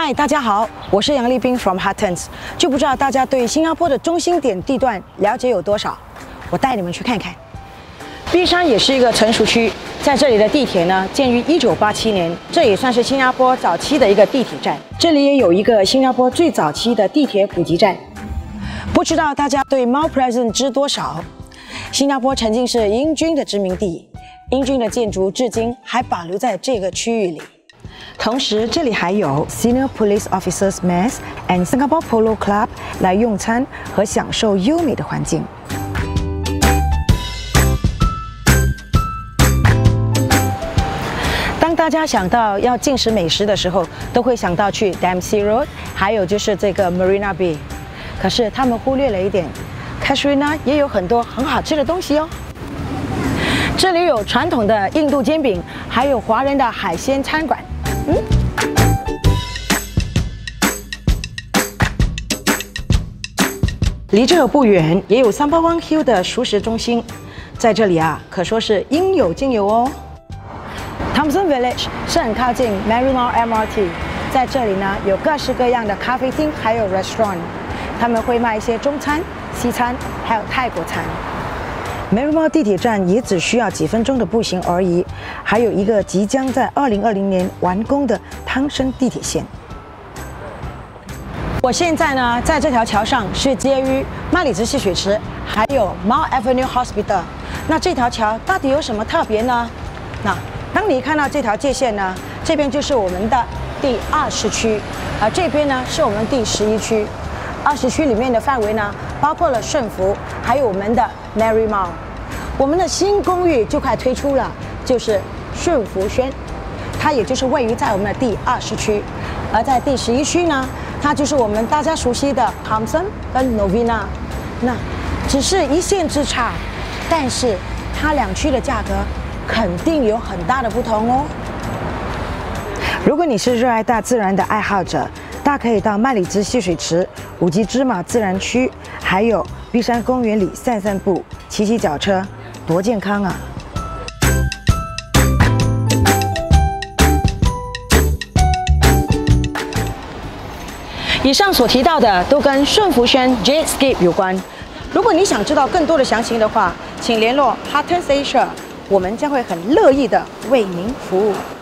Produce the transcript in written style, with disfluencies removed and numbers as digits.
嗨，大家好，我是杨丽冰 from Hotens。就不知道大家对新加坡的中心点地段了解有多少？我带你们去看看。碧山也是一个成熟区，在这里的地铁呢，建于1987年，这也算是新加坡早期的一个地铁站。这里也有一个新加坡最早期的地铁补给站。不知道大家对 Mount Pleasant 知多少？新加坡曾经是英军的殖民地，英军的建筑至今还保留在这个区域里。 同时，这里还有 Senior Police Officers Mess and Singapore Polo Club 来用餐和享受优美的环境。当大家想到要进食美食的时候，都会想到去 Dempsey Road， 还有就是这个 Marina Bay。可是他们忽略了一点 ，Casuarina 也有很多很好吃的东西哦。 这里有传统的印度煎饼，还有华人的海鲜餐馆。离这儿不远也有381 Hill 的熟食中心，在这里啊，可说是应有尽有哦。Thomson Village 是很靠近 Marymount MRT， 在这里呢有各式各样的咖啡厅，还有 restaurant， 他们会卖一些中餐、西餐，还有泰国餐。 Marymount 地铁站也只需要几分钟的步行而已，还有一个即将在2020年完工的汤森地铁线。我现在呢，在这条桥上是接于麦里兹戏水池，还有 Mount Avenue Hospital。那这条桥到底有什么特别呢？那当你看到这条界线呢，这边就是我们的第20区，而这边呢是我们第11区。20区里面的范围呢，包括了顺福，还有我们的 Marymount。我们的新公寓就快推出了，就是顺福轩，它也就是位于在我们的第20区。而在第11区呢，它就是我们大家熟悉的 Thomson 跟 Novena。那只是一线之差，但是它两区的价格肯定有很大的不同哦。如果你是热爱大自然的爱好者， 大可以到麦里兹戏水池、五级芝麻自然区，还有碧山公园里散散步、骑骑脚车，多健康啊！以上所提到的都跟顺福轩 JadeScape 有关。如果你想知道更多的详情的话，请联络 Hotens Asia， 我们将会很乐意的为您服务。